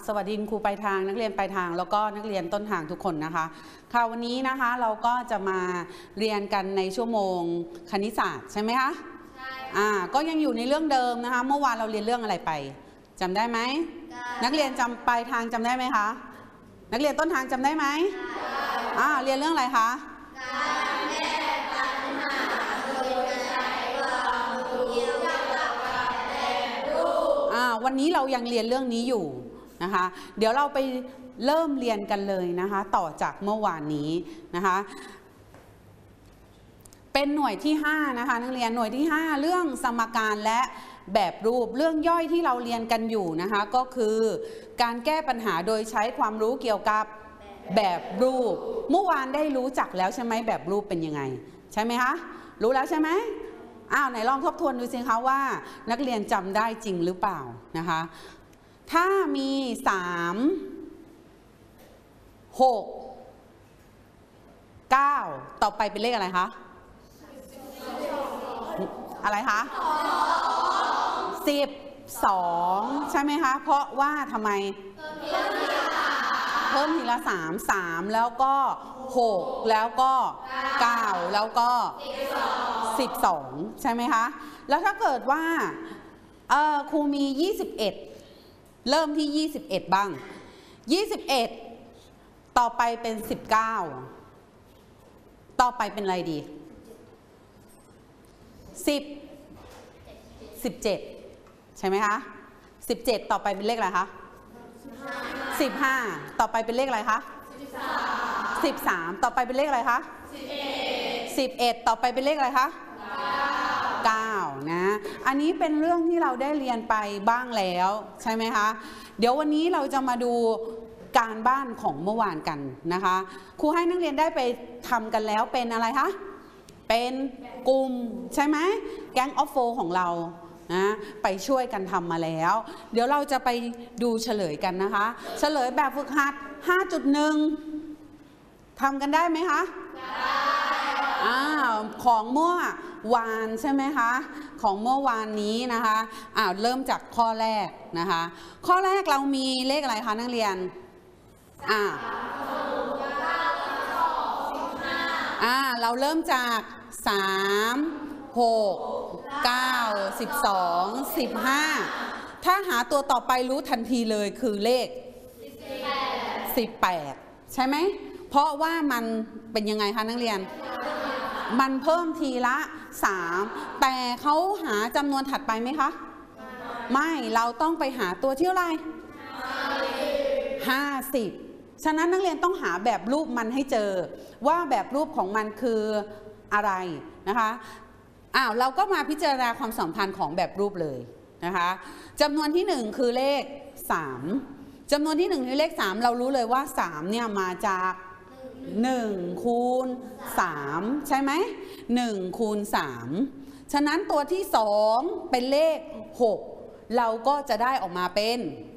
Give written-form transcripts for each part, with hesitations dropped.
สวัสดีครูปลายทางนักเรียนปลายทางแล้วก็นักเรียนต้นทางทุกคนนะคะค่ะวันนี้นะคะเราก็จะมาเรียนกันในชั่วโมงคณิตศาสตร์ใช่ไหมคะใช่ก็ยังอยู่ในเรื่องเดิมนะคะเมื่อวานเราเรียนเรื่องอะไรไปจำได้ไหมนักเรียนจำปลายทางจำได้ไหมคะนักเรียนต้นทางจำได้ไหมเรียนเรื่องอะไรคะวันนี้เรายังเรียนเรื่องนี้อยู่นะคะเดี๋ยวเราไปเริ่มเรียนกันเลยนะคะต่อจากเมื่อวานนี้นะคะเป็นหน่วยที่5นะคะนักเรียนหน่วยที่5เรื่องสมการและแบบรูปเรื่องย่อยที่เราเรียนกันอยู่นะคะก็คือการแก้ปัญหาโดยใช้ความรู้เกี่ยวกับแบบรูปเมื่อวานได้รู้จักแล้วใช่ไหมแบบรูปเป็นยังไงใช่ไหมคะรู้แล้วใช่ไหมไหนลองทบทวนดูสิคะว่านักเรียนจำได้จริงหรือเปล่านะคะถ้ามี3 6 9ต่อไปเป็นเลขอะไรคะอะไรคะ12ใช่ไหมคะเพราะว่าทำไมเพิ่มทีละ3แล้วก็6แล้วก็9แล้วก็12ใช่ไหมคะแล้วถ้าเกิดว่าครูมี21เริ่มที่21บ้าง21ต่อไปเป็น19ต่อไปเป็นอะไรดี17ใช่ไหมคะ17ต่อไปเป็นเลขอะไรคะ15ต่อไปเป็นเลขอะไรคะ13ต่อไปเป็นเลขอะไรคะ11ต่อไปเป็นเลขอะไรคะ9นะอันนี้เป็นเรื่องที่เราได้เรียนไปบ้างแล้วใช่ไหมคะเดี๋ยววันนี้เราจะมาดูการบ้านของเมื่อวานกันนะคะครูให้นักเรียนได้ไปทำกันแล้วเป็นอะไรคะเป็นกลุ่มใช่ไหมแก๊งออฟโฟของเรานะไปช่วยกันทำมาแล้วเดี๋ยวเราจะไปดูเฉลยกันนะคะเฉลยแบบฝึกหัด 5.1 ทำกันได้ไหมคะได้ของเมื่อวานใช่ไหมคะของเมื่อวานนี้นะคะเริ่มจากข้อแรกนะคะข้อแรกเรามีเลขอะไรคะนักเรียนเราเริ่มจาก3 6 9 12 15ถ้าหาตัวต่อไปรู้ทันทีเลยคือเลข18ใช่ไหมเพราะว่ามันเป็นยังไงคะนักเรียนมันเพิ่มทีละ3แต่เขาหาจำนวนถัดไปไหมคะไม่เราต้องไปหาตัวที่เท่าไหร่50ฉะนั้นนักเรียนต้องหาแบบรูปมันให้เจอว่าแบบรูปของมันคืออะไรนะคะเราก็มาพิจารณาความสัมพันธ์ของแบบรูปเลยนะคะจำนวนที่1คือเลข3จำนวนที่1คือเลข3เรารู้เลยว่า3เนี่ยมาจาก1คูณ3ใช่ไหม1คูณ3ฉะนั้นตัวที่2เป็นเลข6เราก็จะได้ออกมาเป็น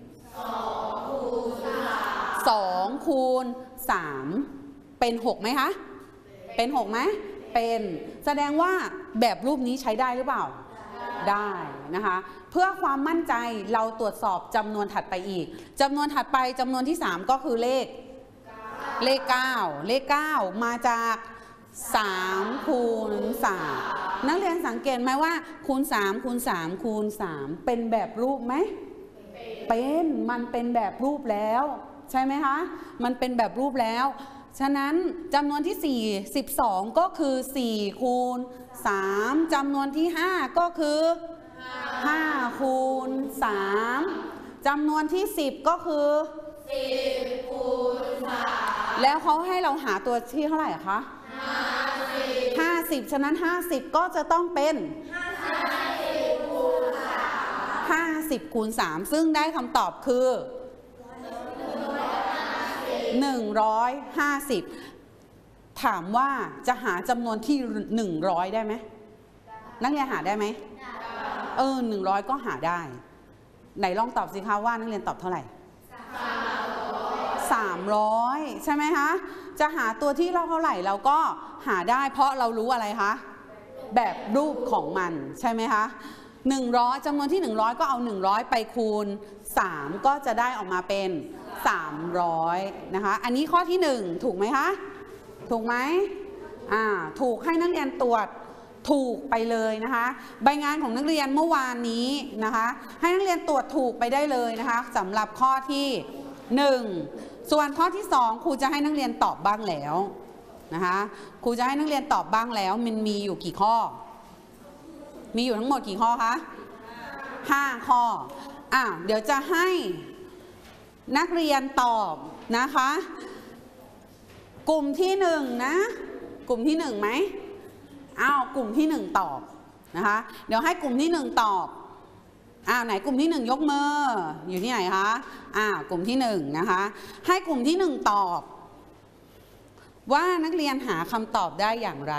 2คูณ3เป็น6ไหมคะเป็น6ไหมเป็นแสดงว่าแบบรูปนี้ใช้ได้หรือเปล่าได้นะคะเพื่อความมั่นใจเราตรวจสอบจำนวนถัดไปอีกจำนวนถัดไปจำนวนที่3ก็คือเลข9เลข9มาจาก3คูณ3นักเรียนสังเกตไหมว่าคูณ3คูณ3คูณ3เป็นแบบรูปไหมเป็นมันเป็นแบบรูปแล้วใช่ไหมคะมันเป็นแบบรูปแล้วฉะนั้นจำนวนที่4 12ก็คือ4คูณ3จำนวนที่5ก็คือ5คูณ3จำนวนที่10ก็คือ10คูณ3แล้วเขาให้เราหาตัวที่เท่าไหร่คะ50ฉะนั้น50ก็จะต้องเป็น50คูณ3ซึ่งได้คำตอบคือ150ถามว่าจะหาจำนวนที่100ได้ไหมนักเรียนหาได้ไหม100ก็หาได้ไหนลองตอบสิคะว่านักเรียนตอบเท่าไหร่300ใช่ไหมคะจะหาตัวที่เท่าไหร่เราก็หาได้เพราะเรารู้อะไรคะแบบรูปของมันใช่ไหมคะ 100จำนวนที่100ก็เอา100ไปคูณ3ก็จะได้ออกมาเป็น300นะคะอันนี้ข้อที่1ถูกไหมคะถูกไหมถูกให้นักเรียนตรวจถูกไปเลยนะคะใบงานของนักเรียนเมื่อวานนี้นะคะให้นักเรียนตรวจถูกไปได้เลยนะคะสำหรับข้อที่1ส่วนข้อที่2ครูจะให้นักเรียนตอบบ้างแล้วนะคะครูจะให้นักเรียนตอบบ้างแล้วมันมีอยู่กี่ข้อมีอยู่ทั้งหมดกี่ข้อคะ5ข้อเดี๋ยวจะให้นักเรียนตอบนะคะกลุ่มที่1นะกลุ่มที่1ไหมกลุ่มที่1ตอบนะคะเดี๋ยวให้กลุ่มที่1ตอบไหนกลุ่มที่1ยกมืออยู่ที่ไหนคะกลุ่มที่1นะคะให้กลุ่มที่1ตอบว่านักเรียนหาคำตอบได้อย่างไร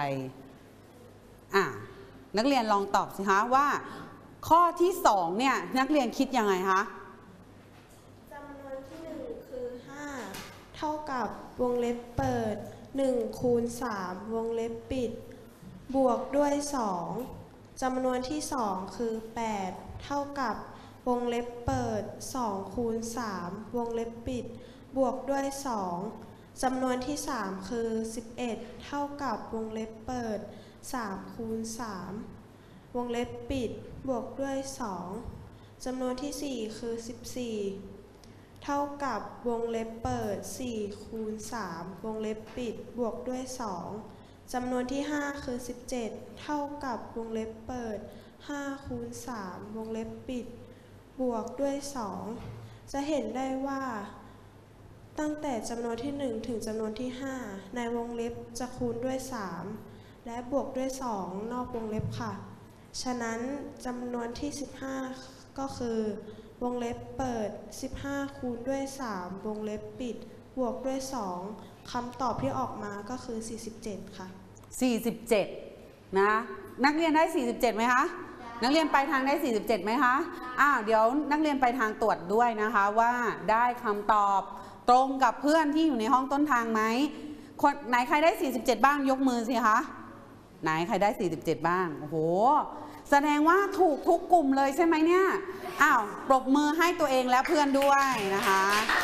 นักเรียนลองตอบสิคะว่าข้อที่2เนี่ยนักเรียนคิดยังไงคะจำนวนที่1คือ5เท่ากับวงเล็บเปิด1คูณ3วงเล็บปิดบวกด้วย2จำนวนที่2คือ8เท่ากับวงเล็บเปิด2คูณ3วงเล็บปิดบวกด้วย2จำนวนที่3คือ11เท่ากับวงเล็บเปิด3คูณ3วงเล็บปิดบวกด้วย2จำนวนที่4คือ14เท่ากับวงเล็บเปิด4คูณ3วงเล็บปิดบวกด้วย2จำนวนที่5คือ17เท่ากับวงเล็บเปิด5คูณ3วงเล็บปิดบวกด้วย2จะเห็นได้ว่าตั้งแต่จำนวนที่1ถึงจำนวนที่5ในวงเล็บจะคูณด้วย3และบวกด้วย2นอกวงเล็บค่ะฉะนั้นจำนวนที่15ก็คือวงเล็บเปิด15คูณด้วย3วงเล็บปิดบวกด้วย2คำตอบที่ออกมาก็คือ47ค่ะ 47นะนักเรียนได้47ไหมคะนักเรียนไปทางได้47ไหมคะเดี๋ยวนักเรียนไปทางตรวจด้วยนะคะว่าได้คำตอบตรงกับเพื่อนที่อยู่ในห้องต้นทางไหมคนไหนใครได้47บ้างยกมือสิคะไหนใครได้47บ้างโอ้โหแสดงว่าถูกทุกกลุ่มเลยใช่ไหมเนี่ยปรบมือให้ตัวเองและเพื่อนด้วยนะคะ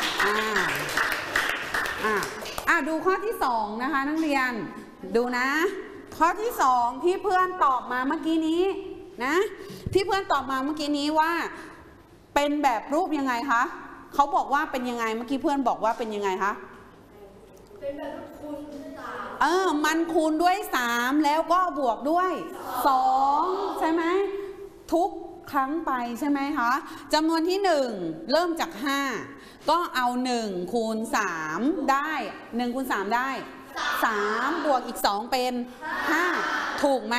ดูข้อที่2นะคะนักเรียนดูนะข้อที่2ที่เพื่อนตอบมาเมื่อกี้นี้นะที่เพื่อนตอบมาเมื่อกี้นี้ว่าเป็นแบบรูปยังไงคะเขาบอกว่าเป็นยังไงเมื่อกี้เพื่อนบอกว่าเป็นยังไงคะเป็นแบบคูณด้วย3มันคูณด้วย3แล้วก็บวกด้วย2ใช่ไหมทุกครั้งไปใช่ไหมคะจำนวนที่1เริ่มจาก5ก็เอา1คูณ3ได้1คูณ3ได้3บวกอีก2เป็น5ถูกไหม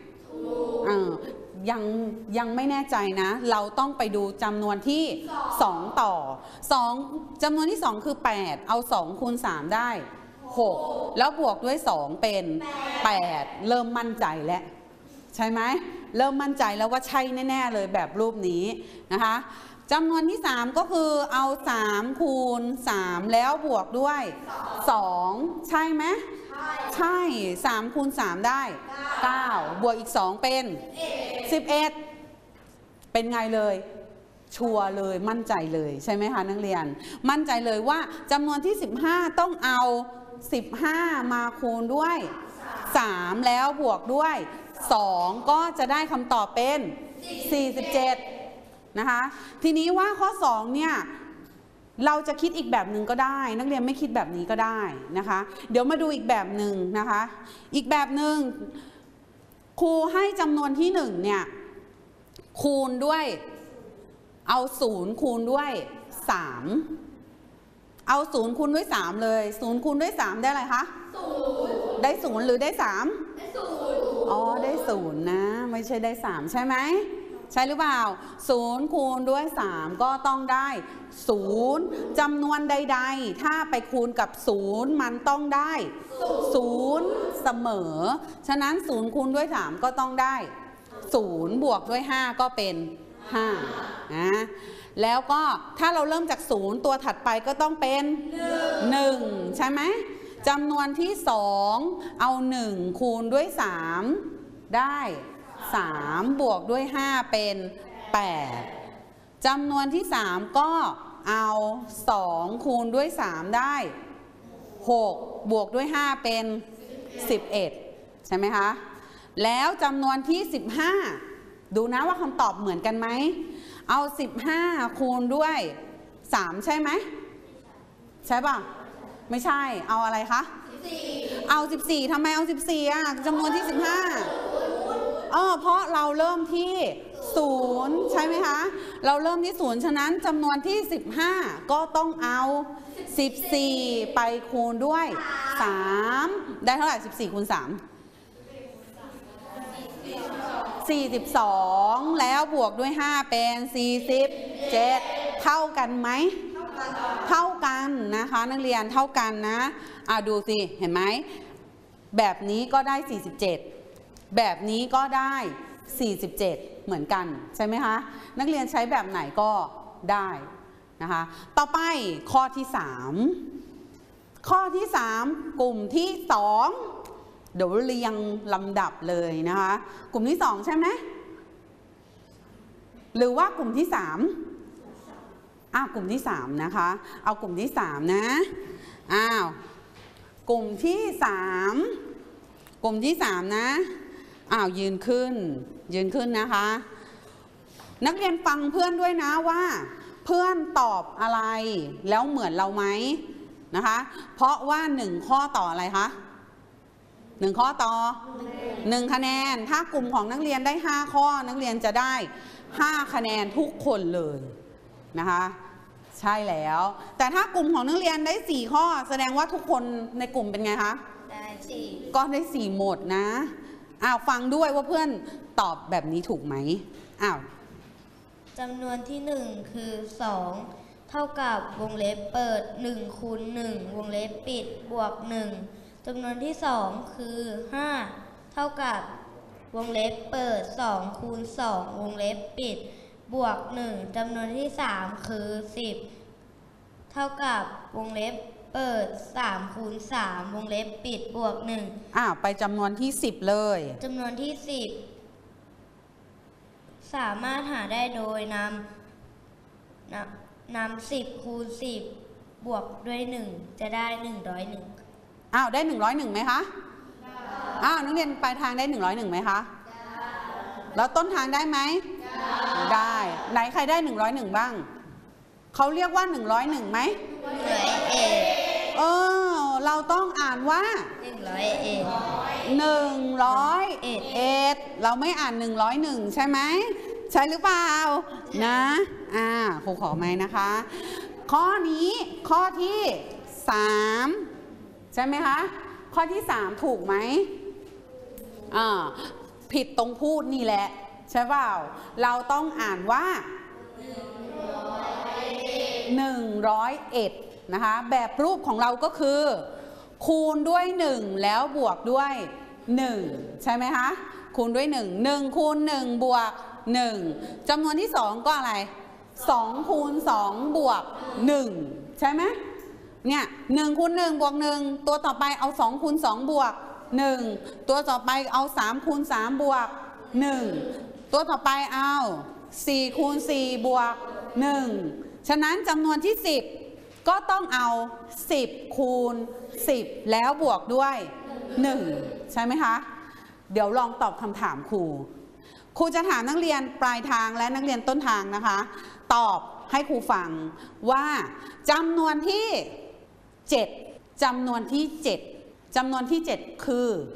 ยังไม่แน่ใจนะเราต้องไปดูจำนวนที่2ต่อ2จำนวนที่2คือ8เอา2คูณ3ได้6แล้วบวกด้วย2เป็น8เริ่มมั่นใจแล้วใช่ไหมเริ่มมั่นใจแล้วว่าใช่แน่ๆเลยแบบรูปนี้นะคะจำนวนที่3ก็คือเอา3คูณ3แล้วบวกด้วย2ใช่ไหมใช่3คูณ3ได้9บวกอีก2เป็น11เป็นไงเลยชัวร์เลยมั่นใจเลยใช่ไหมคะนักเรียนมั่นใจเลยว่าจำนวนที่15ต้องเอา15มาคูณด้วย3แล้วบวกด้วย2ก็จะได้คำตอบเป็น47นะคะทีนี้ว่าข้อ2เนี่ยเราจะคิดอีกแบบหนึ่งก็ได้นักเรียนไม่คิดแบบนี้ก็ได้นะคะเดี๋ยวมาดูอีกแบบหนึ่งนะคะอีกแบบหนึ่งครูให้จำนวนที่1เนี่ยคูณด้วยเอา0คูณด้วย3เอา0คูณด้วย3เลย0คูณด้วย3ได้อะไรคะ0ได้0หรือได้3ได้0ได้0นะไม่ใช่ได้3ใช่ไหมใช่หรือเปล่า0คูณด้วย3ก็ต้องได้0จำนวนใดๆถ้าไปคูณกับ0มันต้องได้0เสมอฉะนั้น0คูณด้วย3ก็ต้องได้0บวกด้วย5ก็เป็น5นะแล้วก็ถ้าเราเริ่มจาก0ตัวถัดไปก็ต้องเป็น1ใช่ไหมจำนวนที่2เอา1คูณด้วย3ได้ 3 บวกด้วย 5 เป็น 8จำนวนที่ 3 ก็เอา2คูณด้วย3ได้6บวกด้วย5เป็น11ใช่ไหมคะแล้วจำนวนที่15ดูนะว่าคำตอบเหมือนกันไหมเอา15คูณด้วย3ใช่ไหมใช่ป่ะไม่ใช่เอาอะไรคะเอา14ทำไมเอา14อ่ะจำนวนที่15เพราะเราเริ่มที่0ใช่ไหมคะเราเริ่มที่0ฉะนั้นจำนวนที่15ก็ต้องเอา14ไปคูณด้วย3ได้เท่าไหร่14คูณ3 42แล้วบวกด้วย5เป็น47เท่ากันไหมเท่ากันนะคะนักเรียนเท่ากันนะดูสิเห็นไหมแบบนี้ก็ได้47แบบนี้ก็ได้47เหมือนกันใช่ไหมคะนักเรียนใช้แบบไหนก็ได้นะคะต่อไปข้อที่3ข้อที่3กลุ่มที่2เดี๋ยวเรียงลำดับเลยนะคะกลุ่มที่2ใช่ไหมหรือว่ากลุ่มที่3กลุ่มที่3นะคะเอากลุ่มที่3นะกลุ่มที่3กลุ่มที่3นะยืนขึ้นนะคะนักเรียนฟังเพื่อนด้วยนะว่าเพื่อนตอบอะไรแล้วเหมือนเราไหมนะคะเพราะว่า1ข้อต่ออะไรคะ1ข้อต่อ1คะแนนถ้ากลุ่มของนักเรียนได้5ข้อนักเรียนจะได้5คะแนนทุกคนเลยนะคะใช่แล้วแต่ถ้ากลุ่มของนักเรียนได้4ข้อแสดงว่าทุกคนในกลุ่มเป็นไงคะได้4ก็ได้4หมดนะฟังด้วยว่าเพื่อนตอบแบบนี้ถูกไหมจำนวนที่1คือ2เท่ากับวงเล็บเปิด1คูณ1วงเล็บปิดบวก1จำนวนที่2คือ5เท่ากับวงเล็บเปิด2คูณ2วงเล็บปิดบวก1จำนวนที่3คือ10เท่ากับวงเล็บเปิด3คูณ3วงเล็บปิดบวก1 ไปจำนวนที่10เลยจำนวนที่10สามารถหาได้โดยนำ10คูณ10บวกด้วย1จะได้101 ได้101ไหมคะนักเรียนปลายทางได้101ไหมคะแล้วต้นทางได้ไหมได้ไหนใครได้101บ้างเขาเรียกว่า101ไหมเราต้องอ่านว่า101เราไม่อ่าน101ใช่ไหมใช่หรือเปล่านะครูขอไหมนะคะข้อนี้ข้อที่3ใช่ไหมคะข้อที่3ถูกไหมผิดตรงพูดนี่แหละใช่เปล่าเราต้องอ่านว่า101นะคะแบบรูปของเราก็คือคูณด้วย1แล้วบวกด้วย1ใช่ไหมคะคูณด้วย1คูณ1บวก1จำนวนที่2ก็อะไร2คูณ2บวก1ใช่ไหมเนี่ย1คูณ1บวก1ตัวต่อไปเอา2คูณ2บวก1ตัวต่อไปเอา3คูณ3บวก1ตัวต่อไปเอา4คูณ4บวก1ฉะนั้นจำนวนที่10ก็ต้องเอา10คูณ10แล้วบวกด้วย1ใช่ไหมคะเดี๋ยวลองตอบคำถามครูจะถามนักเรียนปลายทางและนักเรียนต้นทางนะคะตอบให้ครูฟังว่าจำนวนที่7จำนวนที่7จำนวนที่7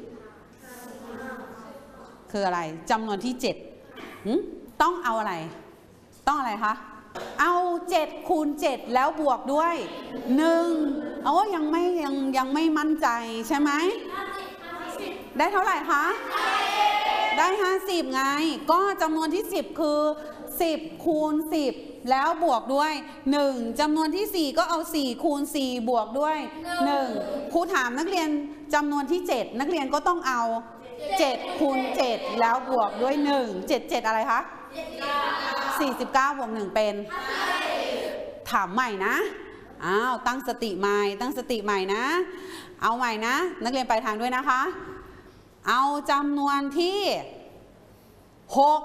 คืออะไรจำนวนที่7ต้องเอาอะไรต้องอะไรคะเอา7คูณ7แล้วบวกด้วย1ยังไม่มั่นใจใช่ไหมได้เท่าไหร่คะได้50ไงก็จำนวนที่10คือ10คูณ10แล้วบวกด้วย1จำนวนที่4ก็เอา4คูณ4บวกด้วย1ครูถามนักเรียนจำนวนที่7นักเรียนก็ต้องเอา7คูณ7แล้วบวกด้วย1 7อะไรคะ49บวก1เป็นถามใหม่นะตั้งสติใหม่นะเอาใหม่นะนักเรียนปลายทางด้วยนะคะเอาจำนวนที่ 6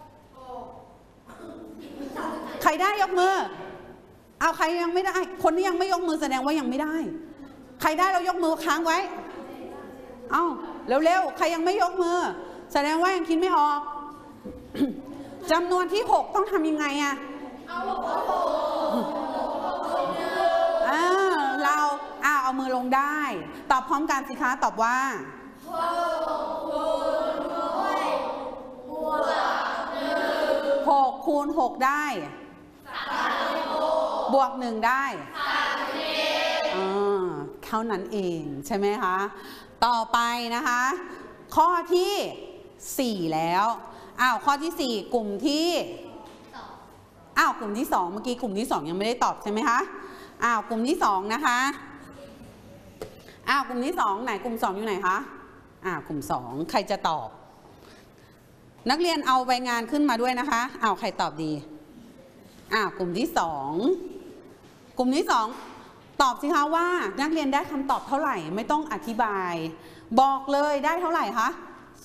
ใครได้ยกมือเอาใครยังไม่ได้คนที่ยังไม่ยกมือแสดงว่ายังไม่ได้ใครได้เรายกมือค้างไว้เอาเร็วๆใครยังไม่ยกมือแสดงว่ายังคิดไม่ออก จำนวนที่ 6ต้องทำยังไงอะเราเอามือลงได้ตอบพร้อมกันสิคะตอบว่า6 คูณ 6ได้บวก 1ได้เท่านั้นเองใช่ไหมคะต่อไปนะคะข้อที่4แล้วข้อที่4กลุ่มที่กลุ่มที่2เมื่อกี้กลุ่มที่2ยังไม่ได้ตอบใช่ไหมคะกลุ่มที่2นะคะกลุ่มที่2ไหนกลุ่ม2อยู่ไหนคะกลุ่ม2ใครจะตอบนักเรียนเอาใบงานขึ้นมาด้วยนะคะใครตอบดีกลุ่มที่2กลุ่มที่2ตอบสิคะว่านักเรียนได้คำตอบเท่าไหร่ไม่ต้องอธิบายบอกเลยได้เท่าไหร่คะ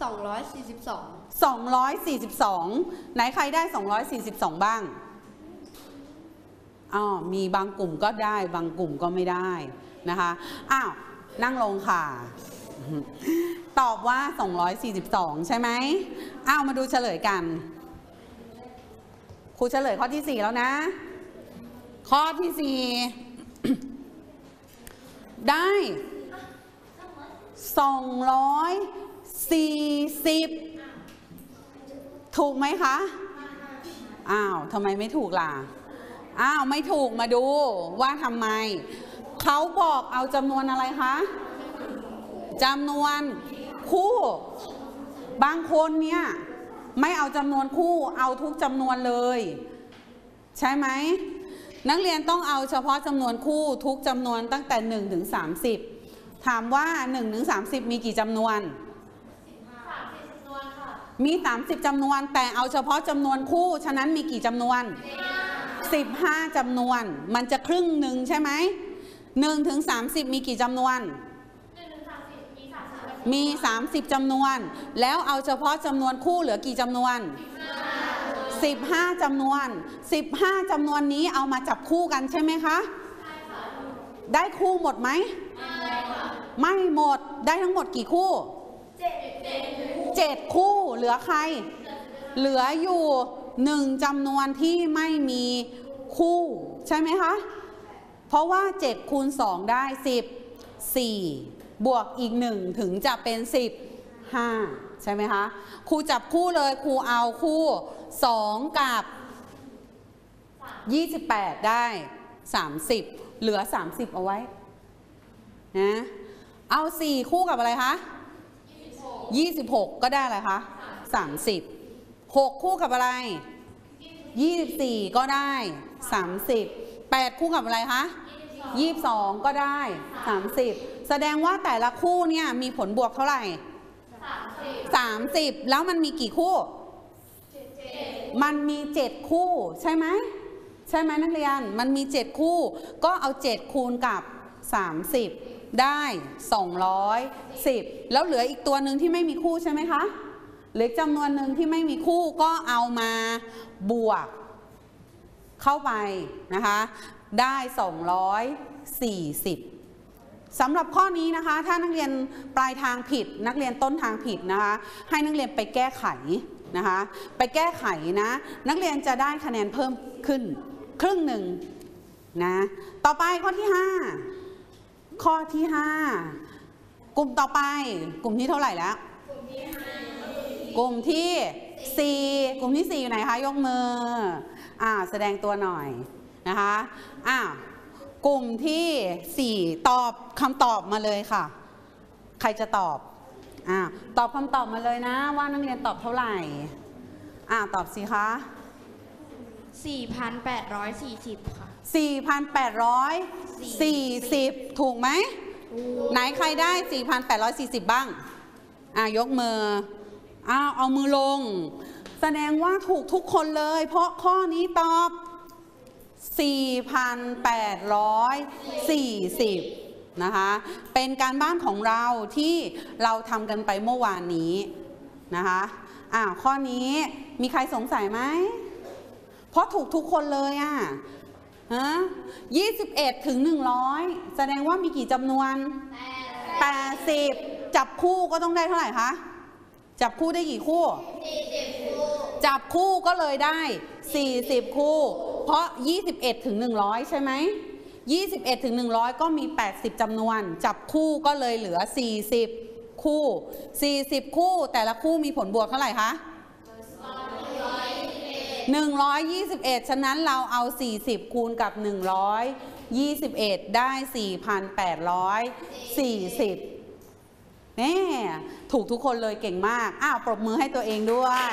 242ไหนใครได้242บ้างมีบางกลุ่มก็ได้บางกลุ่มก็ไม่ได้นะคะนั่งลงค่ะตอบว่า242ใช่ไหมมาดูเฉลยกันครูเฉลยข้อที่4แล้วนะข้อที่4ได้240ถูกไหมคะทำไมไม่ถูกล่ะไม่ถูกมาดูว่าทำไมเขาบอกเอาจำนวนอะไรคะจำนวนคู่บางคนเนี่ยไม่เอาจำนวนคู่เอาทุกจำนวนเลยใช่ไหมนักเรียนต้องเอาเฉพาะจำนวนคู่ทุกจำนวนตั้งแต่1 ถึง 30ถามว่า1 ถึง 30มีกี่จำนวนมี30จำนวนแต่เอาเฉพาะจำนวนคู่ฉะนั้นมีกี่จำนวน15จำนวนมันจะครึ่งหนึ่งใช่ไหม1 ถึง 30มีกี่จำนวนมี30จำนวนแล้วเอาเฉพาะจำนวนคู่เหลือกี่จำนวน15จำนวน15จำนวนนี้เอามาจับคู่กันใช่ไหมคะได้คู่หมดไหมไม่หมดได้ทั้งหมดกี่คู่7คู่เหลือใครเหลืออยู่1จำนวนที่ไม่มีคู่ใช่ไหมคะเพราะว่า7คูณ2ได้14บวกอีก1ถึงจะเป็น15ใช่ไหมคะครูจับคู่เลยครูเอาคู่2กับ28ได้30เหลือ30เอาไว้นะเอา4คู่กับอะไรคะ26ก็ได้อะไรคะ30 6คู่กับอะไร24ก็ได้30 8คู่กับอะไรคะ22ก็ได้30แสดงว่าแต่ละคู่เนี่ยมีผลบวกเท่าไหร่30แล้วมันมีกี่คู่มันมี7คู่ใช่ไหมใช่ไหมนักเรียนมันมี7คู่ก็เอา7คูณกับ30ได้210แล้วเหลืออีกตัวหนึ่งที่ไม่มีคู่ใช่ไหมคะเหลือจำนวนหนึ่งที่ไม่มีคู่ก็เอามาบวกเข้าไปนะคะได้240สำหรับข้อนี้นะคะถ้านักเรียนปลายทางผิดนักเรียนต้นทางผิดนะคะให้นักเรียนไปแก้ไขนะคะไปแก้ไขนะนักเรียนจะได้คะแนนเพิ่มขึ้นครึ่งหนึ่งนะต่อไปข้อที่5ข้อที่5กลุ่มต่อไปกลุ่มที่เท่าไหร่แล้วกลุ่มที่4กลุ่มที่4อยู่ไหนคะยกมือแสดงตัวหน่อยนะคะกลุ่มที่4ตอบคำตอบมาเลยค่ะใครจะตอบตอบคำตอบมาเลยนะว่านักเรียนตอบเท่าไหร่ตอบสิคะ 4,840ค่ะ 4,840ถูกไหมไหนใครได้4,840บ้างยกมือเอามือลงแสดงว่าถูกทุกคนเลยเพราะข้อนี้ตอบ4,840นะคะเป็นการบ้านของเราที่เราทำกันไปเมื่อวานนี้นะคะข้อนี้มีใครสงสัยไหมเพราะถูกทุกคนเลย21 ถึง 100แสดงว่ามีกี่จำนวน80จับคู่ก็ต้องได้เท่าไหร่คะจับคู่ได้กี่คู่40คู่จับคู่ก็เลยได้40คู่เพราะ21 ถึง 100ใช่ไหม21 ถึง 100ก็มี80จำนวนจับคู่ก็เลยเหลือ40คู่40คู่แต่ละคู่มีผลบวกเท่าไหร่คะ121ฉะนั้นเราเอา40คูณกับ121ได้ 4,840 นี่ถูกทุกคนเลยเก่งมากปรบมือให้ตัวเองด้วย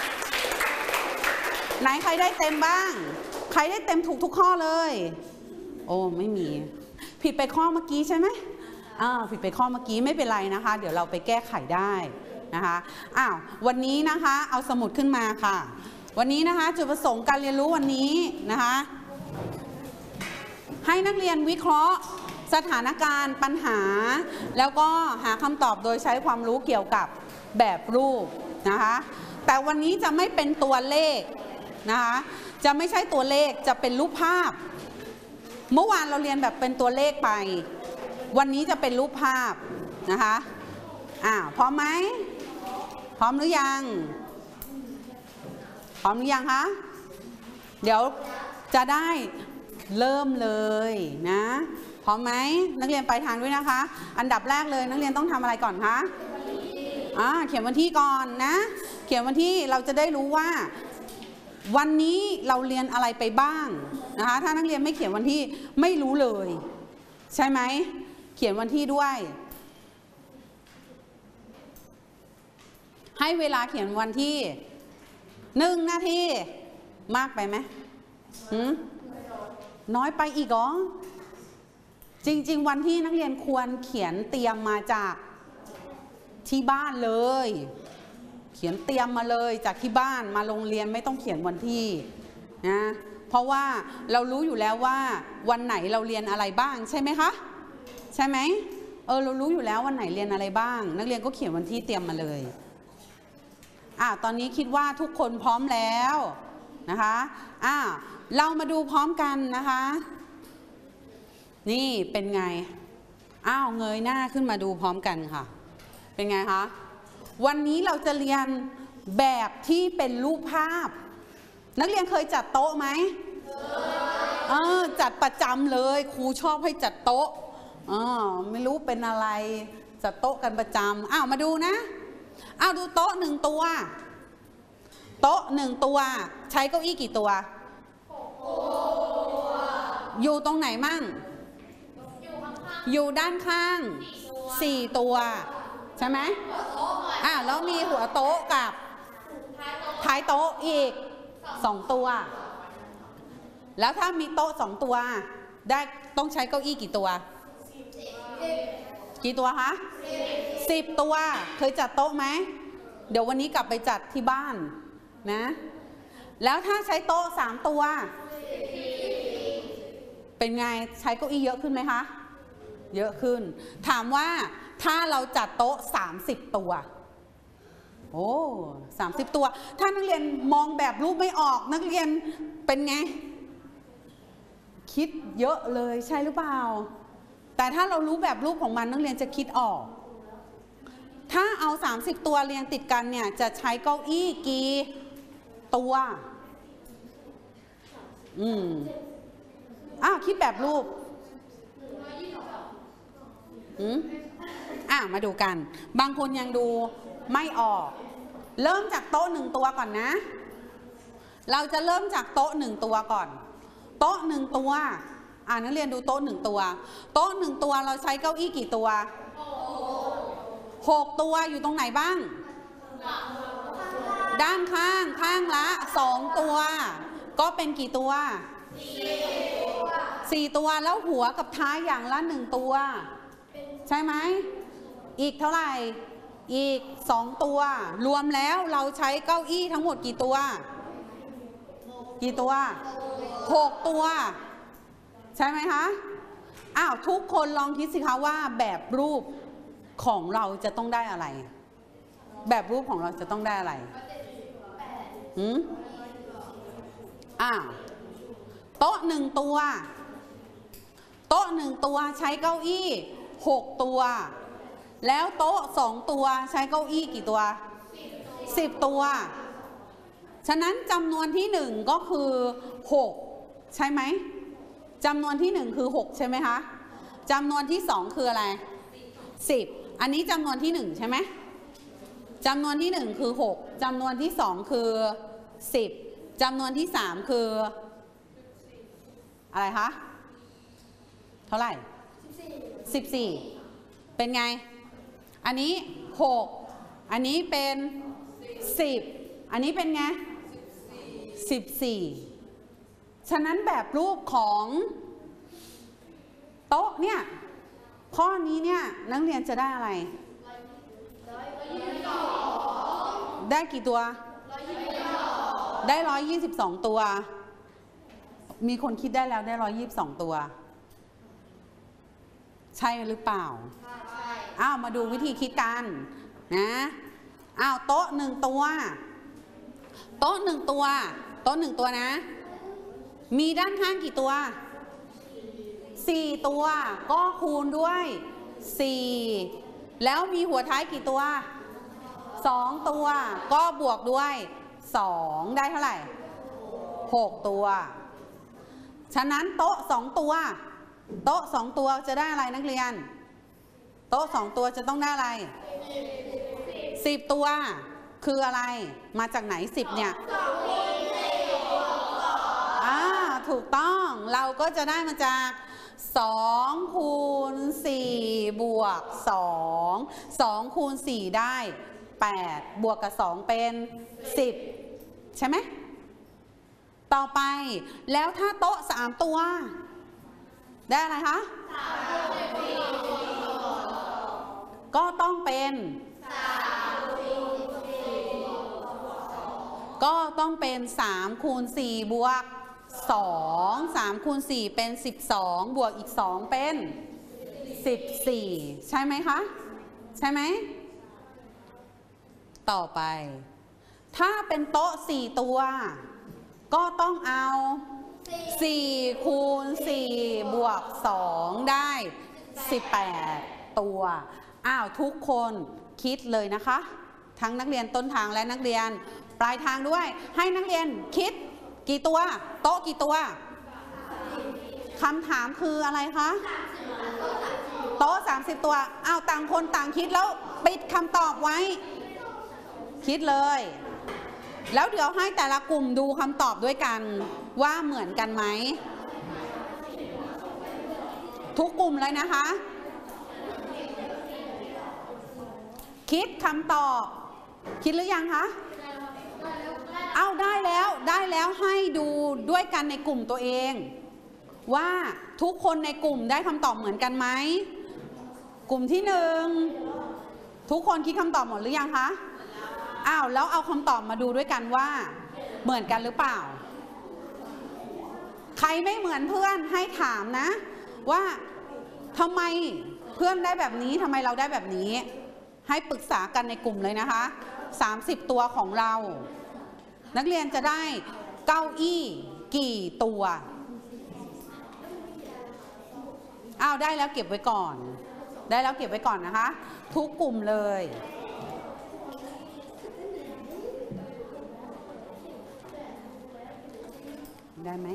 ไหนใครได้เต็มบ้างใครได้เต็มถูกทุกข้อเลยโอ้ไม่มีผิดไปข้อเมื่อกี้ใช่ไหมผิดไปข้อเมื่อกี้ไม่เป็นไรนะคะเดี๋ยวเราไปแก้ไขได้นะคะวันนี้นะคะเอาสมุดขึ้นมาค่ะวันนี้นะคะจุดประสงค์การเรียนรู้วันนี้นะคะให้นักเรียนวิเคราะห์สถานการณ์ปัญหาแล้วก็หาคำตอบโดยใช้ความรู้เกี่ยวกับแบบรูปนะคะแต่วันนี้จะไม่เป็นตัวเลขนะคะจะไม่ใช่ตัวเลขจะเป็นรูปภาพเมื่อวานเราเรียนแบบเป็นตัวเลขไปวันนี้จะเป็นรูปภาพนะคะพร้อมไหมพร้อมหรือยังพร้อมหรือยังคะเดี๋ยวจะได้เริ่มเลยนะพร้อมไหมนักเรียนไปทางด้วยนะคะอันดับแรกเลยนักเรียนต้องทำอะไรก่อนคะเขียนวันที่ก่อนนะเขียนวันที่เราจะได้รู้ว่าวันนี้เราเรียนอะไรไปบ้างนะคะถ้านักเรียนไม่เขียนวันที่ไม่รู้เลยใช่ไหมเขียนวันที่ด้วยให้เวลาเขียนวันที่1 นาทีมากไปไหมน้อยไปอีกเหรอจริงๆวันที่นักเรียนควรเขียนเตรียมมาจากที่บ้านเลยเขียนเตรียมมาเลยจากที่บ้านมาโรงเรียนไม่ต้องเขียนวันที่นะเพราะว่าเรารู้อยู่แล้วว่าวันไหนเราเรียนอะไรบ้างใช่ไหมคะใช่ไหมเรารู้อยู่แล้ววันไหนเรียนอะไรบ้างนักเรียนก็เขียนวันที่เตรียมมาเลยตอนนี้คิดว่าทุกคนพร้อมแล้วนะคะเรามาดูพร้อมกันนะคะนี่เป็นไงเงยหน้าขึ้นมาดูพร้อมกันค่ะเป็นไงคะวันนี้เราจะเรียนแบบที่เป็นรูปภาพนักเรียนเคยจัดโต๊ะไหมจัดประจำเลยครูชอบให้จัดโต๊ะไม่รู้เป็นอะไรจัดโต๊ะกันประจำมาดูนะดูโต๊ะ1ตัวโต๊ะ1ตัวใช้เก้าอี้กี่ตัวอยู่ตรงไหนมั่งอยู่ด้านข้าง4ตัวใช่ไหมแล้วมีหัวโต๊ะกับท้ายโต๊ะอีก2ตัวแล้วถ้ามีโต๊ะ2ตัวได้ต้องใช้เก้าอี้กี่ตัวกี่ตัวคะ10ตัวเคยจัดโต๊ะไหมเดี๋ยววันนี้กลับไปจัดที่บ้านนะแล้วถ้าใช้โต๊ะ3ตัวเป็นไงใช้เก้าอี้เยอะขึ้นไหมคะเยอะขึ้นถามว่าถ้าเราจัดโต๊ะ30ตัว30ตัวถ้านักเรียนมองแบบรูปไม่ออกนักเรียนเป็นไงคิดเยอะเลยใช่หรือเปล่าแต่ถ้าเรารู้แบบรูปของมันนักเรียนจะคิดออกถ้าเอา30ตัวเรียงติดกันเนี่ยจะใช้เก้าอี้กี่ตัวคิดแบบรูปมาดูกันบางคนยังดูไม่ออกเริ่มจากโต๊ะ1ตัวก่อนนะเราจะเริ่มจากโต๊ะ1ตัวก่อนโต๊ะ1ตัวนักเรียนดูโต๊ะ1ตัวโต๊ะ1ตัวเราใช้เก้าอี้กี่ตัว6ตัวอยู่ตรงไหนบ้างด้านข้างละ2ตัวก็เป็นกี่ตัว4ตัวแล้วหัวกับท้ายอย่างละ1ตัวใช่ไหมอีกเท่าไหร่อีก2ตัวรวมแล้วเราใช้เก้าอี้ทั้งหมดกี่ตัว6ตัวใช่ไหมคะทุกคนลองคิดสิคะว่าแบบรูปของเราจะต้องได้อะไรแบบรูปของเราจะต้องได้อะไรโต๊ะ1 ตัวโต๊ะ1 ตัวใช้เก้าอี้6 ตัวแล้วโต๊ะ2 ตัวใช้เก้าอี้กี่ตัว10 ตัวฉะนั้นจำนวนที่1ก็คือ6ใช่ไหมจำนวนที่1คือ6ใช่ไหมคะจำนวนที่2คืออะไร10อันนี้จำนวนที่1ใช่ไหมจำนวนที่1คือ6จำนวนที่2คือ10จำนวนที่3คืออะไรคะเท่าไหร่14เป็นไงอันนี้6อันนี้เป็น10อันนี้เป็นไง14ฉะนั้นแบบรูปของโต๊ะเนี่ยข้อนี้เนี่ยนักเรียนจะได้อะไรได้กี่ตัวได้122ตัวมีคนคิดได้แล้วได้122ตัวใช่หรือเปล่าอ้าวมาดูวิธีคิดกันนะอ้าวโต๊ะ1 ตัวโต๊ะ1 ตัวโต๊ะ1 ตัวนะมีด้านข้างกี่ตัว4 ตัวก็คูณด้วย4แล้วมีหัวท้ายกี่ตัว2 ตัวก็บวกด้วย2ได้เท่าไหร่6 ตัวฉะนั้นโต๊ะ2 ตัวโต๊ะ2 ตัวจะได้อะไรนักเรียนโต๊ะ2 ตัวจะต้องได้อะไร10 ตัวคืออะไรมาจากไหน10เนี่ยถูกต้องเราก็จะได้มาจาก2คูณ4บวก2คูณ4ได้8บวกกับ2เป็น10ใช่ไหมต่อไปแล้วถ้าโต๊ะ3 ตัวได้อะไรคะก็ต้องเป็น3คูณ4บวก2 3คูณ4เป็น12บวกอีก2เป็น14ใช่ไหมคะใช่ไหมต่อไปถ้าเป็นโต๊ะ4 ตัวก็ต้องเอา4คูณ4บวก2ได้18ตัวอ้าวทุกคนคิดเลยนะคะทั้งนักเรียนต้นทางและนักเรียนปลายทางด้วยให้นักเรียนคิดกี่ตัวโต๊ะกี่ตัวคำถามคืออะไรคะโต๊ะ30 ตัวอ้าวต่างคนต่างคิดแล้วปิดคำตอบไว้คิดเลยแล้วเดี๋ยวให้แต่ละกลุ่มดูคำตอบด้วยกันว่าเหมือนกันไหมทุกกลุ่มเลยนะคะคิดคำตอบคิดหรือยังคะเอาได้แล้วให้ดูด้วยกันในกลุ่มตัวเองว่าทุกคนในกลุ่มได้คำตอบเหมือนกันไหมกลุ่มที่1ทุกคนคิดคำตอบหมดหรือยังคะอ้าวแล้วเอาคำตอบมาดูด้วยกันว่าเหมือนกันหรือเปล่าใครไม่เหมือนเพื่อนให้ถามนะว่าทำไมเพื่อนได้แบบนี้ทำไมเราได้แบบนี้ให้ปรึกษากันในกลุ่มเลยนะคะ30 ตัวของเรานักเรียนจะได้เก้าอี้กี่ตัวอ้าวได้แล้วเก็บไว้ก่อนได้แล้วเก็บไว้ก่อนนะคะทุกกลุ่มเลยได้ไหม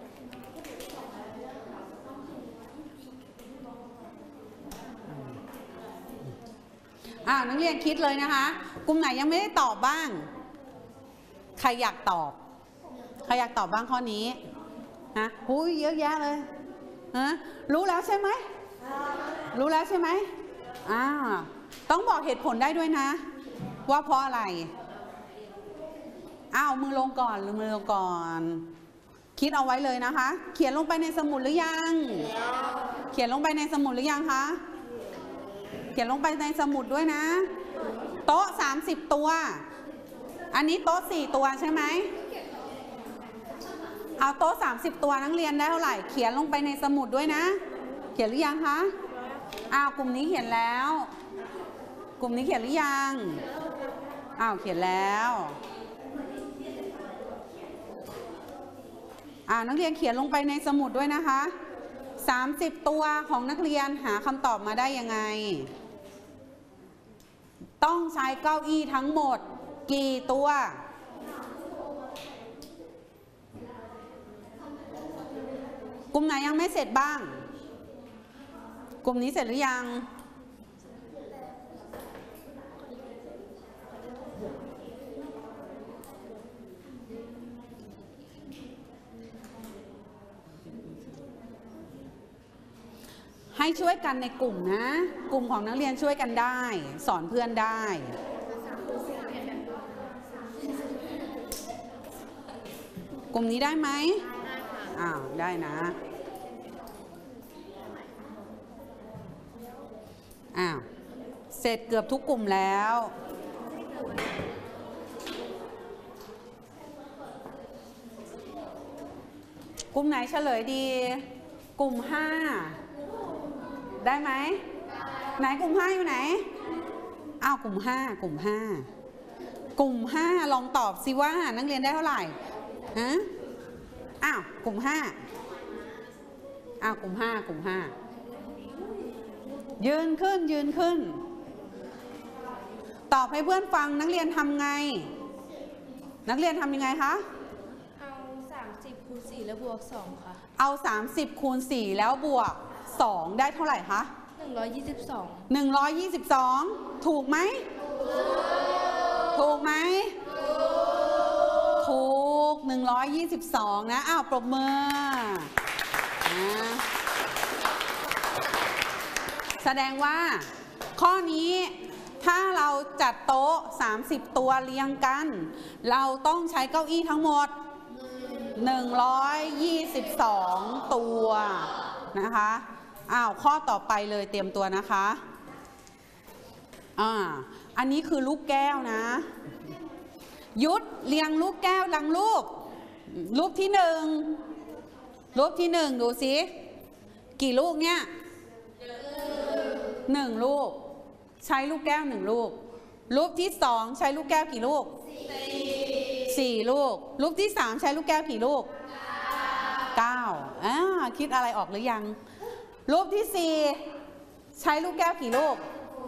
นักเรียนคิดเลยนะคะกลุ่มไหนยังไม่ได้ตอบบ้างใครอยากตอบบ้างข้อนี้นะหูยเยอะแยะเลยรู้แล้วใช่ไหมรู้แล้วใช่ไหมต้องบอกเหตุผลได้ด้วยนะว่าเพราะอะไรมือลงก่อนหรือมือลงก่อนคิดเอาไว้เลยนะคะเขียนลงไปในสมุดหรือยังเขียนลงไปในสมุดหรือยังคะเขียนลงไปในสมุดด้วยนะโต๊ะ30 ตัวอันนี้โต๊ะ4 ตัวใช่ไหมเอาโต๊ะ30 ตัวนักเรียนได้เท่าไหร่เขียนลงไปในสมุดด้วยนะเขียนหรือยังคะกลุ่มนี้เขียนแล้วกลุ่มนี้เขียนหรือยังอ้าวเขียนแล้วนักเรียนเขียนลงไปในสมุดด้วยนะคะ30ตัวของนักเรียนหาคำตอบมาได้ยังไงต้องใช้เก้าอี้ทั้งหมดกี่ตัวกลุ่มไหนยังไม่เสร็จบ้างกลุ่มนี้เสร็จหรือยังให้ช่วยกันในกลุ่มนะกลุ่มของนักเรียนช่วยกันได้สอนเพื่อนได้กลุ่มนี้ได้ไหมได้นะเสร็จเกือบทุกกลุ่มแล้วกลุ่มไหนเฉลยดีกลุ่ม5ได้ไหมไหนกลุ่ม5อยู่ไหนกลุ่ม5กลุ่ม5ลองตอบสิว่านักเรียนได้เท่าไหร่ฮะกลุ่ม5กลุ่ม5ยืนขึ้นตอบให้เพื่อนฟังนักเรียนทำไงนักเรียนทำยังไงคะเอา30คูณ4แล้วบวก2ค่ะเอา30คูณ4แล้วบวก2ได้เท่าไหร่คะ122ถูกไหมถูกไหมถูก122นะปรบมือแสดงว่าข้อนี้ถ้าเราจัดโต๊ะ30ตัวเรียงกันเราต้องใช้เก้าอี้ทั้งหมด122ตัวนะคะข้อต่อไปเลยเตรียมตัวนะคะอันนี้คือลูกแก้วนะยุดเรียงลูกแก้วดังรูปที่1ดูสิกี่ลูกเนี่ย1ลูกใช้ลูกแก้ว1ลูกรูปที่2ใช้ลูกแก้วกี่ลูก4ลูกรูปที่3ใช้ลูกแก้วกี่ลูก9คิดอะไรออกหรือยังรูปที่4ใช้ลูกแก้วกี่ลูก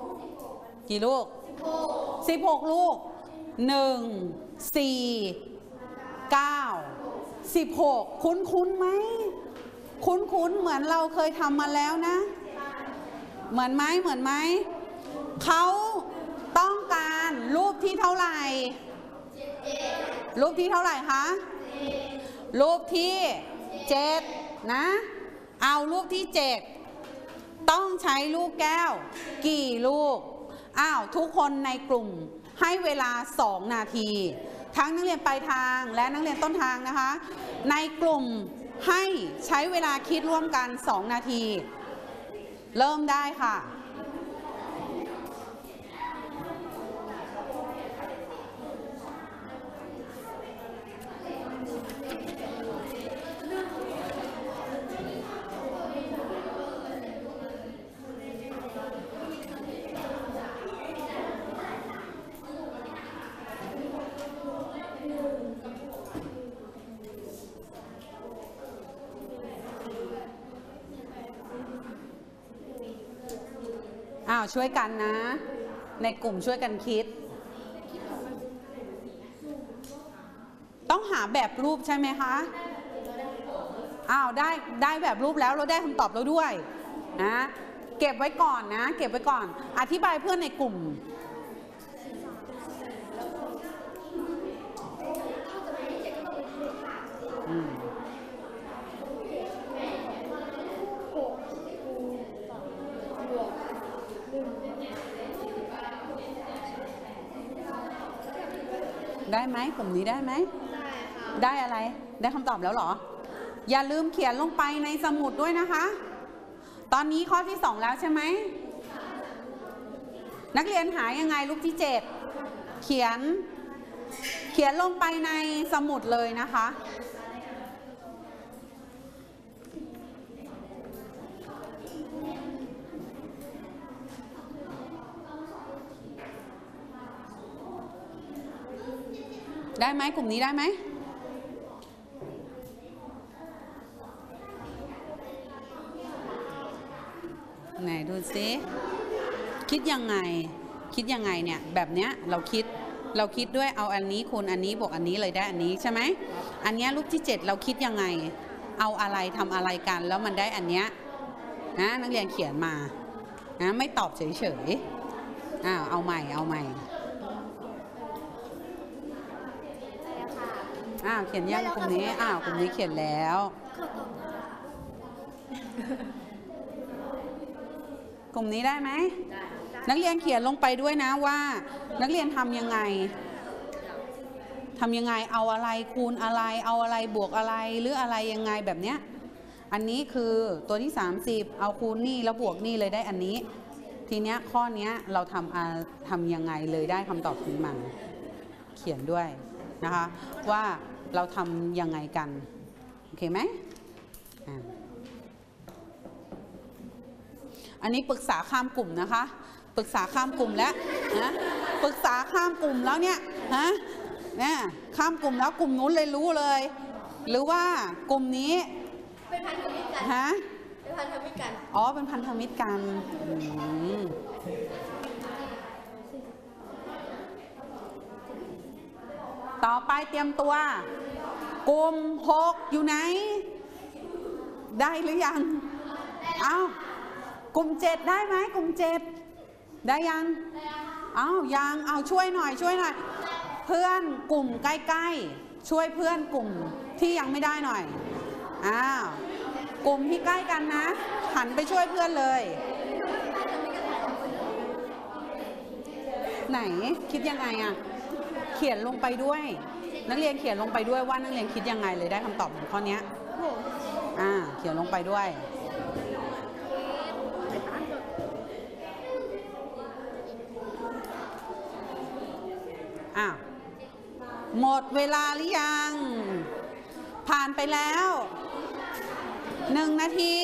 16ลูก1 4 9 16คุ้นไหมคุ้นเหมือนเราเคยทำมาแล้วนะเหมือนไหมเขาต้องการรูปที่เท่าไหร่รูปที่เท่าไหร่คะรูปที่7นะเอารูปที่7ต้องใช้ลูกแก้วกี่ลูกทุกคนในกลุ่มให้เวลา2นาทีทั้งนักเรียนปลายทางและนักเรียนต้นทางนะคะในกลุ่มให้ใช้เวลาคิดร่วมกัน2นาทีเริ่มได้ค่ะช่วยกันนะในกลุ่มช่วยกันคิดต้องหาแบบรูปใช่ไหมคะได้แบบรูปแล้วเราได้คำตอบแล้วด้วยนะเก็บไว้ก่อนนะเก็บไว้ก่อนอธิบายเพื่อนในกลุ่มได้ไหมกลุ่มนี้ได้ไหมได้อะไรได้คำตอบแล้วเหรออย่าลืมเขียนลงไปในสมุดด้วยนะคะตอนนี้ข้อที่2แล้วใช่ไหมนักเรียนหายังไงรูปที่7เขียนลงไปในสมุดเลยนะคะได้ไหมกลุ่มนี้ได้ไหมไหนดูซิคิดยังไงเนี่ยแบบเนี้ยเราคิดด้วยเอาอันนี้คูณอันนี้บวกอันนี้เลยได้อันนี้ใช่ไหมอันเนี้ยรูปที่7เราคิดยังไงเอาอะไรทำอะไรกันแล้วมันได้อันเนี้ยนะนักเรียนเขียนมานะไม่ตอบเฉยๆเอาใหม่เขียนยังกลุ่มนี้กลุ่มนี้เขียนแล้วกลุ่มนี้ได้ไหมนักเรียนเขียนลงไปด้วยนะว่านักเรียนทำยังไงเอาอะไรคูณอะไรเอาอะไรบวกอะไรหรืออะไรยังไงแบบเนี้ยอันนี้คือตัวที่30เอาคูณนี่แล้วบวกนี่เลยได้อันนี้ทีเนี้ยข้อเนี้ยเราทำยังไงเลยได้คำตอบนี้มาเขียนด้วยนะคะว่าเราทำยังไงกันโอเคไหมอันนี้ปรึกษาข้ามกลุ่มนะคะปรึกษาข้ามกลุ่มแล้วนะปรึกษาข้ามกลุ่มแล้วเนี่ยข้ามกลุ่มแล้วกลุ่มนู้นเลยรู้เลยหรือว่ากลุ่มนี้เป็นพันธมิตรกันเป็นพันธมิตรกันเป็นพันธมิตรกันต่อไปเตรียมตัวกลุ่ม6อยู่ไหนได้หรือยังกลุ่ม7ได้ไหมกลุ่ม7ได้ยังยังช่วยหน่อยเพื่อนกลุ่มใกล้ๆช่วยเพื่อนกลุ่มที่ยังไม่ได้หน่อยกลุ่มที่ใกล้กันนะหันไปช่วยเพื่อนเลยไหนคิดยังไงเขียนลงไปด้วยนักเรียนเขียนลงไปด้วยว่านักเรียนคิดยังไงเลยได้คำตอบของข้อนี้เขียนลงไปด้วยหมดเวลาหรือยังผ่านไปแล้ว1 นาที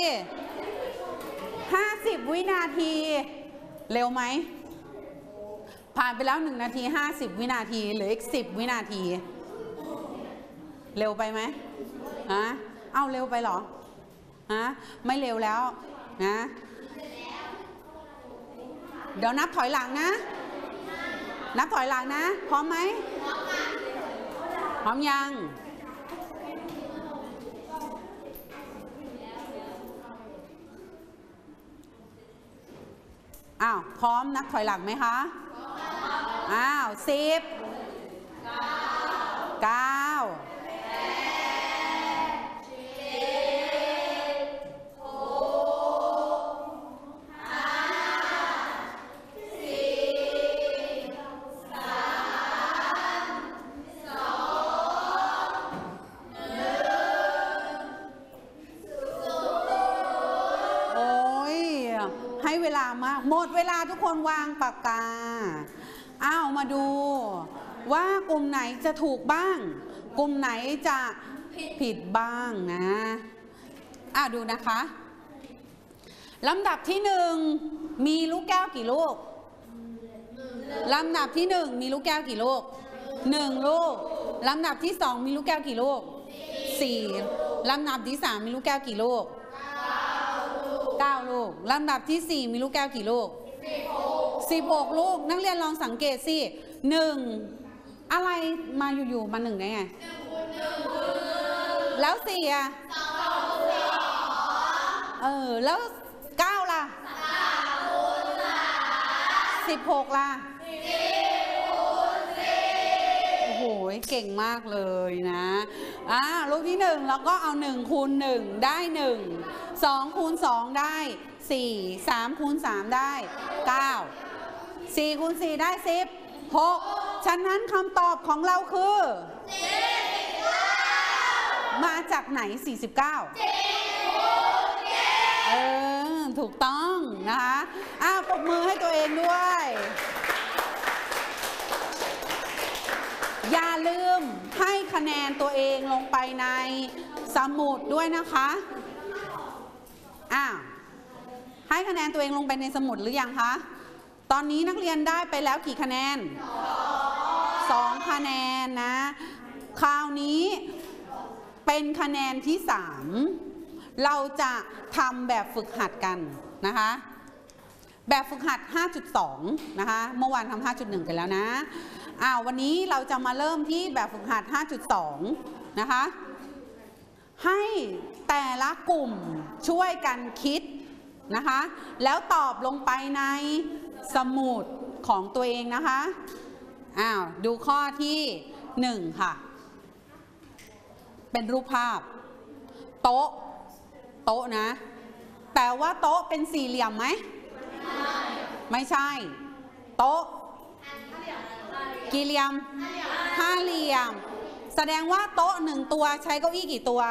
50 วินาทีเร็วไหมผ่านไปแล้ว1 นาที50 วินาทีเหลืออีก10 วินาทีเร็วไปไหมเร็วไปเหรอไม่เร็วแล้วนะเดี๋ยวนับถอยหลังนะนับถอยหลังนะพร้อมไหมพร้อมยังพร้อมนับถอยหลังไหมคะ10 9 ให้เวลามากหมดเวลาทุกคนวางปากกามาดูว่ากลุ่มไหนจะถูกบ้างกลุ่มไหนจะผิดบ้างนะดูนะคะลำดับที่1มีลูกแก้วกี่ลูกลำดับที่1มีลูกแก้วกี่ลูก1 ลูกลำดับที่2มีลูกแก้วกี่ลูก4ลำดับที่3มีลูกแก้วกี่ลูก9 ลูกลำดับที่4มีลูกแก้วกี่ลูก16 ลูกนักเรียนลองสังเกตสิ1อะไรมาอยู่ๆมา1ได้ไงแล้ว4แล้ว9ล่ะ16ล่ะโอ้โหเก่งมากเลยนะลูกที่1แล้วก็เอา1คูณ1ได้1 2คูณ2ได้4 3คูณ3ได้9 4คูณ4ได้16ฉะนั้นคำตอบของเราคือมาจากไหน49ถูกต้องนะคะปรบมือให้ตัวเองด้วยอย่าลืมให้คะแนนตัวเองลงไปในสมุดด้วยนะคะให้คะแนนตัวเองลงไปในสมุดหรือยังคะตอนนี้นักเรียนได้ไปแล้วกี่คะแนน 2 คะแนนนะ คราวนี้เป็นคะแนนที่ 3เราจะทำแบบฝึกหัดกันนะคะแบบฝึกหัด 5.2 นะคะเมื่อวานทำ 5.1 กันแล้วนะวันนี้เราจะมาเริ่มที่แบบฝึกหัด 5.2 นะคะให้แต่ละกลุ่มช่วยกันคิดนะคะแล้วตอบลงไปในสมุดของตัวเองนะคะดูข้อที่ 1 ค่ะเป็นรูปภาพโต๊ะนะแต่ว่าโต๊ะเป็นสี่เหลี่ยมไหมไม่ใช่โต๊ะกี่เหลี่ยม5 เหลี่ยมแสดงว่าโต๊ะ1 ตัวใช้เก้าอี้กี่ตัว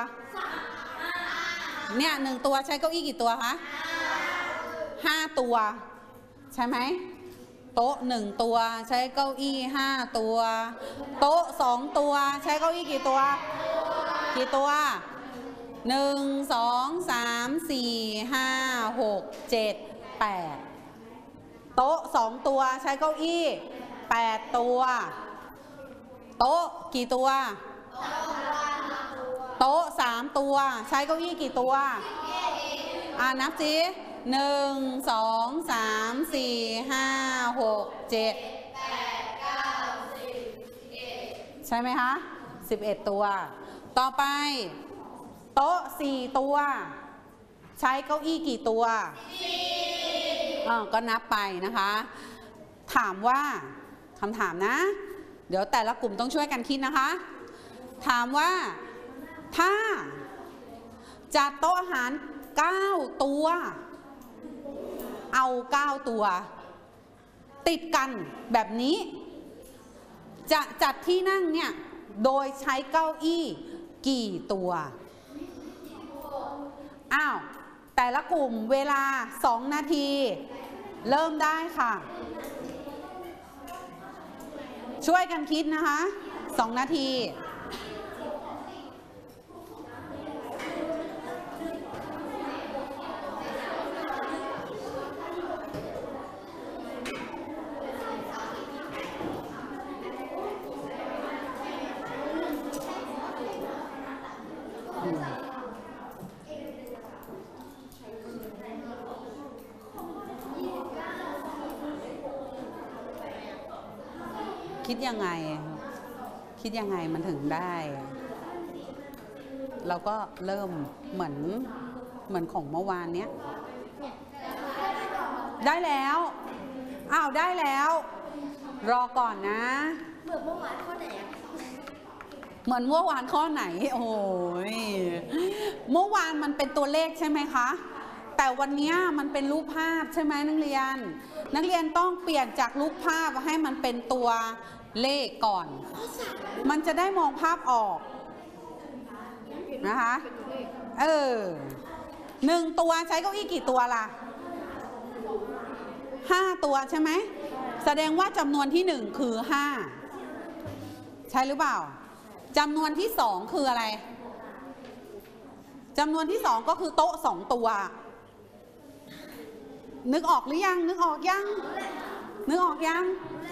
เนี่ย1 ตัวใช้เก้าอี้กี่ตัวคะ5 ตัวใช่ไหมโต๊ะ1 ตัวใช้เก้าอี้5 ตัวโต๊ะ2 ตัวใช้เก้าอี้กี่ตัว1 2 3 4 5 6 7 8โต๊ะ2 ตัวใช้เก้าอี้8 ตัวโต๊ะกี่ตัวโต๊ะ3 ตัวใช้เก้าอี้กี่ตัวนับสิ1 2 3 4 5 6 7 ใช่ไหมคะ11 ตัวต่อไปโต๊ะ4 ตัวใช้เก้าอี้กี่ตัวก็นับไปนะคะถามว่าคำถามนะเดี๋ยวแต่ละกลุ่มต้องช่วยกันคิดนะคะถามว่าถ้าจัดโต๊ะอาหาร9 ตัวเอา9 ตัวติดกันแบบนี้จะจัดที่นั่งเนี่ยโดยใช้เก้าอี้กี่ตัวแต่ละกลุ่มเวลา2 นาทีเริ่มได้ค่ะช่วยกันคิดนะคะ2 นาทีคิดยังไงมันถึงได้เราก็เริ่มเหมือนของเมื่อวานเนี้ยได้แล้วได้แล้วรอก่อนนะเหมือนเมื่อวานข้อไหนโอ้ยเมื่อวานมันเป็นตัวเลขใช่ไหมคะแต่วันนี้มันเป็นรูปภาพใช่ไหมนักเรียนต้องเปลี่ยนจากรูปภาพให้มันเป็นตัวเลขก่อนมันจะได้มองภาพออกนะคะ1 ตัวใช้เก้าอี้กี่ตัวล่ะ5 ตัวใช่ไหมแสดงว่าจำนวนที่1คือ5ใช่หรือเปล่าจำนวนที่2คืออะไรจำนวนที่2ก็คือโต๊ะ2 ตัวนึกออกหรือยังนึกออกยังนึกออกยัง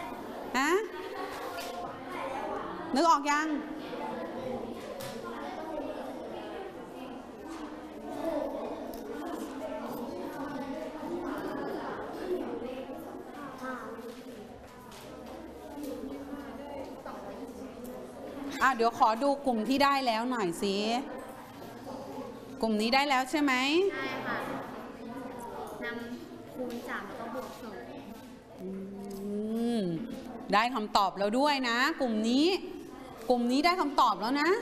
เดี๋ยวขอดูกลุ่มที่ได้แล้วหน่อยสิกลุ่มนี้ได้แล้วใช่ไหมใช่ค่ะนำคูณ3แล้วก็บวก2ได้คำตอบแล้วด้วยนะกลุ่มนี้ได้คำตอบแล้วนะ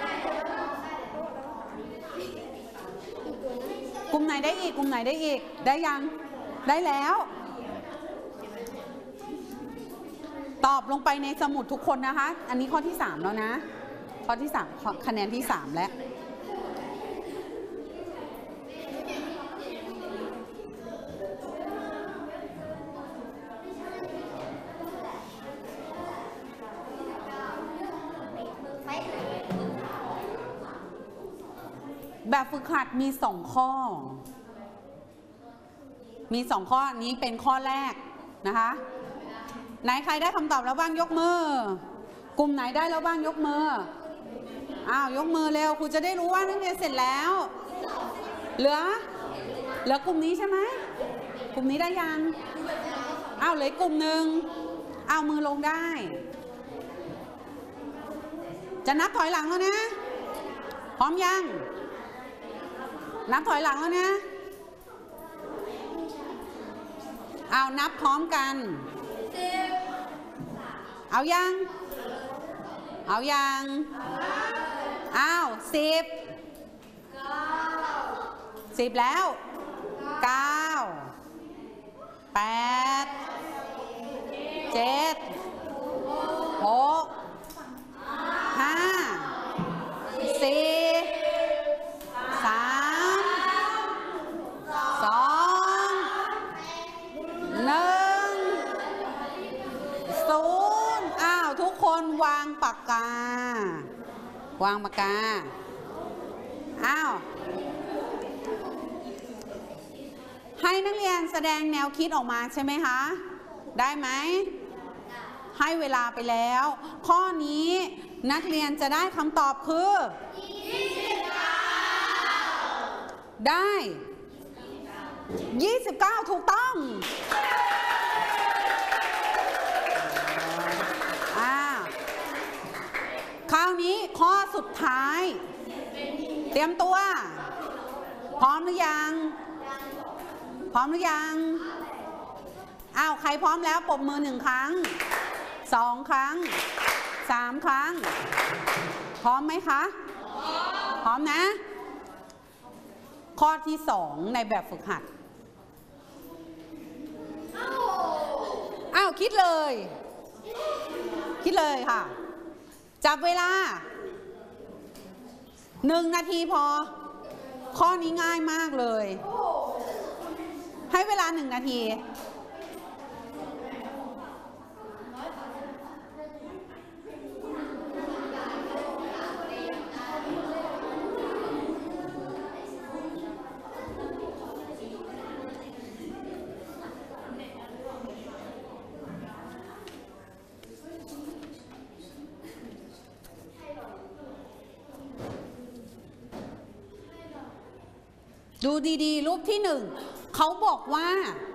กลุ่มไหนได้อีกได้ยังได้แล้วตอบลงไปในสมุดทุกคนนะคะอันนี้ข้อที่3แล้วนะข้อที่3คะแนนที่3แล้วแบบฝึกหัดมี2 ข้อนี้เป็นข้อแรกนะคะไหนใครได้คำตอบแล้วบ้างยกมือ กลุ่มไหนได้แล้วบ้างยกมือ อ้าวยกมือเร็วครูจะได้รู้ว่านักเรียนเสร็จแล้ว เหลือกลุ่มนี้ใช่ไหมกลุ่มนี้ได้ยังอ้าวเหลือกลุ่มหนึ่งเอามือลงได้จะนับถอยหลังแล้วนะพร้อมยังนับถอยหลังแล้วนะเอานับพร้อมกันเอายังอ้าว10แล้ว9 8 7 6 5 4 0 อ้าวทุกคนวางปากกาอ้าวให้นักเรียนแสดงแนวคิดออกมาใช่ไหมคะได้ไหมให้เวลาไปแล้วข้อนี้นักเรียนจะได้คำตอบคือได้29ถูกต้องคราวนี้ข้อสุดท้ายเตรียมตัวพร้อมหรือยังอ้าวใครพร้อมแล้วปรบมือ1ครั้ง2ครั้ง3ครั้งพร้อมไหมคะพร้อมนะข้อที่2ในแบบฝึกหัดอ้าวคิดเลยค่ะจับเวลา1 นาทีพอข้อนี้ง่ายมากเลยให้เวลา1 นาทีดูดีๆรูปที่1เขาบอกว่า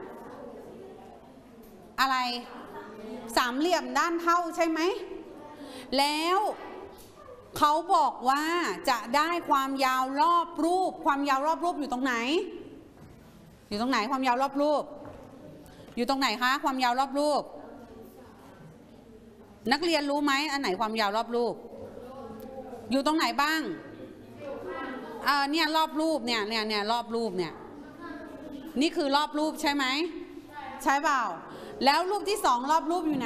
อะไร3เหลี่ยมด้านเท่าใช่ไหมแล้วเขาบอกว่าจะได้ความยาวรอบรูปความยาวรอบรูปอยู่ตรงไหนความยาวรอบรูปอยู่ตรงไหนคะความยาวรอบรูปนักเรียนรู้ไหมอันไหนความยาวรอบรูปอยู่ตรงไหนบ้างเนี่ยรอบรูปเนี่ยรอบรูปเนี่ยนี่คือรอบรูปใช่ไหมใช่เปล่าแล้วรูปที่2รอบรูปอยู่ไหน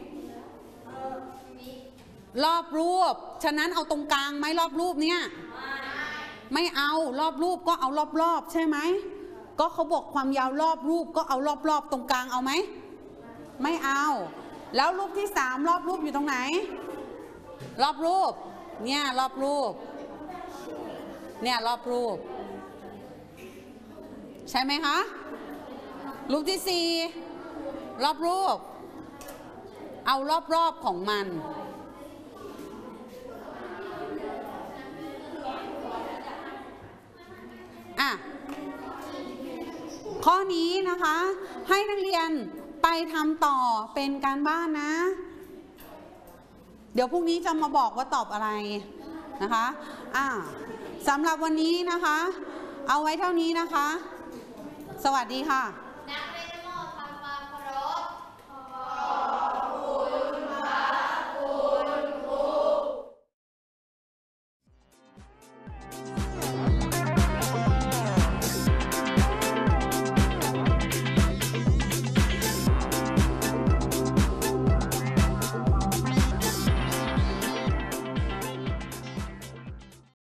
รอบรูปฉะนั้นเอาตรงกลางไหมรอบรูปเนี่ยไม่เอารอบรูปก็เอารอบๆใช่ไหมก็เขาบอกความยาวรอบรูปก็เอารอบๆตรงกลางเอาไหมไม่เอาแล้วรูปที่3รอบรูปอยู่ตรงไหนรอบรูปเนี่ยรอบรูปเนี่ยรอบรูปใช่ไหมคะรูปที่4รอบรูปเอารอบๆของมันข้อนี้นะคะให้นักเรียนไปทำต่อเป็นการบ้านนะเดี๋ยวพรุ่งนี้จะมาบอกว่าตอบอะไรนะคะสำหรับวันนี้นะคะเอาไว้เท่านี้นะคะสวัสดีค่ะ